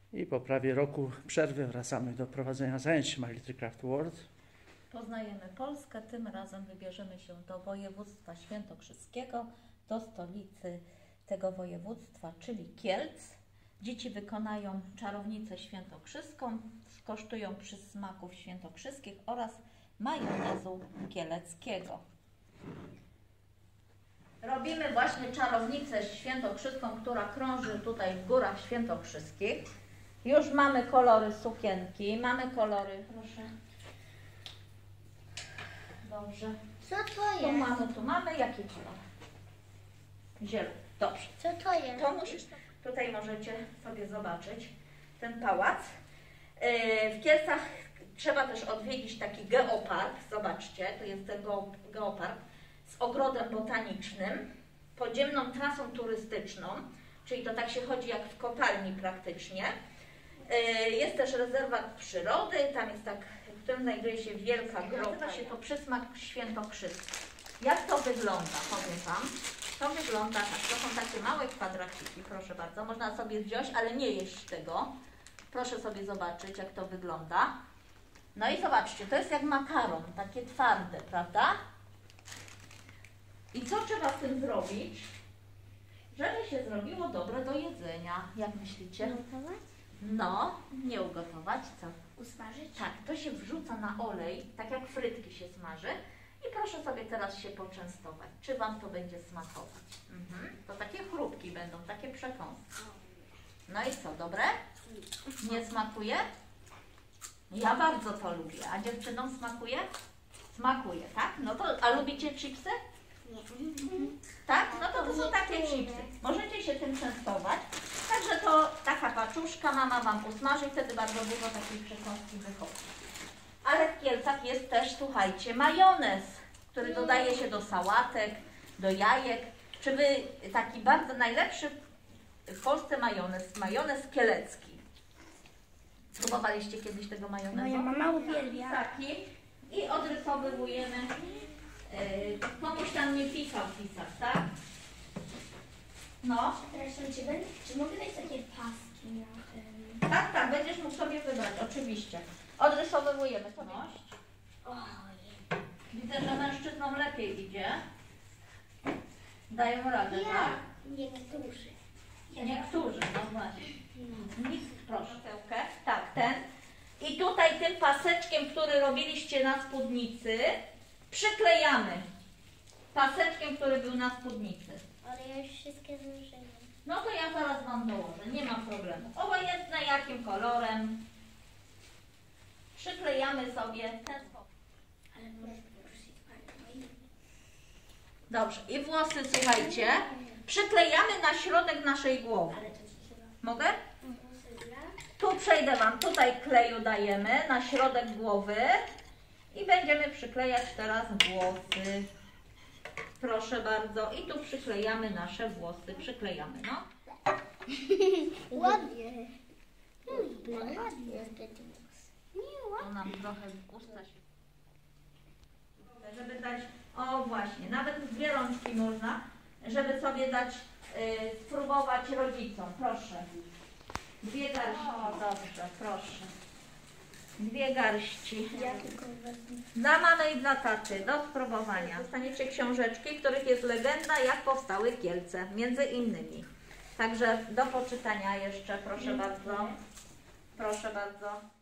I po prawie roku przerwy wracamy do prowadzenia zajęć My Little Craft World. Poznajemy Polskę, tym razem wybierzemy się do województwa świętokrzyskiego, do stolicy tego województwa, czyli Kielc. Dzieci wykonają czarownicę świętokrzyską, skosztują przysmaków świętokrzyskich oraz majonezu kieleckiego. Robimy właśnie czarownicę świętokrzyską, która krąży tutaj w górach świętokrzyskich. Już mamy kolory sukienki, mamy kolory, proszę. Dobrze. Co to jest? Tu mamy, jaki kolor? Zielony. Dobrze. Co to jest? To musisz, tutaj możecie sobie zobaczyć ten pałac. W Kielcach trzeba też odwiedzić taki geopark. Zobaczcie, to jest ten geopark z ogrodem botanicznym, podziemną trasą turystyczną, czyli to tak się chodzi jak w kopalni praktycznie. Jest też rezerwat przyrody, tam jest tak, w którym znajduje się wielka groba. Nazywa się to przysmak świętokrzyski. Jak to wygląda, powiem Wam. To wygląda tak, to są takie małe kwadraciki, proszę bardzo, można sobie wziąć, ale nie jeść tego. Proszę sobie zobaczyć, jak to wygląda. No i zobaczcie, to jest jak makaron, takie twarde, prawda? I co trzeba z tym zrobić, żeby się zrobiło dobre do jedzenia? Jak myślicie? Ugotować? No, nie ugotować, co? Usmażyć? Tak, to się wrzuca na olej, tak jak frytki się smaży. I proszę sobie teraz się poczęstować. Czy Wam to będzie smakować? To takie chrupki będą, takie przekąski. No i co, dobre? Nie smakuje? Ja bardzo to lubię. A dziewczynom smakuje? Smakuje, tak? No to, a lubicie chipsy? Nie. Tak? No to są takie chipsy. Możecie się tym częstować. Także to taka paczuszka mama Wam usmaży i wtedy bardzo dużo takiej przekąski wychodzi. Ale w Kielcach jest też, słuchajcie, majonez, który dodaje się do sałatek, do jajek. Czy Wy taki bardzo najlepszy w Polsce majonez kielecki. Spróbowaliście kiedyś tego majonezu? Moja mama uwielbia. Taki. I odrysowujemy. Komuś tam nie pisał pisać, tak? No. Zresztą, czy mogę dać takie paski na Tak, tak, będziesz mógł sobie wybrać, oczywiście. Odrysowujemy to. Ojej. Widzę, że mężczyznom lepiej idzie. Dają radę, tak? Niektórzy. Niektórzy, no właśnie. Proszę. Tak, ten. I tutaj tym paseczkiem, który robiliście na spódnicy, przyklejamy. Paseczkiem, który był na spódnicy. Ale ja już wszystkie zużyłam. No to ja zaraz Wam dołożę, nie ma problemu. Obojętne jakim kolorem. Przyklejamy sobie ten sposób. Ale może poruszyć bardziej. Dobrze, i włosy, słuchajcie, przyklejamy na środek naszej głowy. Ale to co trzeba? Mogę? Dobra. Tu przejdę Wam, tutaj kleju dajemy na środek głowy i będziemy przyklejać teraz włosy. Proszę bardzo. I tu przyklejamy nasze włosy. Przyklejamy, no. Ładnie. Ładnie. To nam trochę usta się... Żeby dać... O właśnie, nawet dwie rączki można, żeby sobie dać, spróbować rodzicom. Proszę. Dwie garści. O, dobrze, proszę. Dwie garści. Ja tylko wezmę. Dla mamy i dla taty, do spróbowania. Dostaniecie książeczki, w których jest legenda, jak powstały Kielce, między innymi. Także do poczytania jeszcze, proszę bardzo. Proszę bardzo.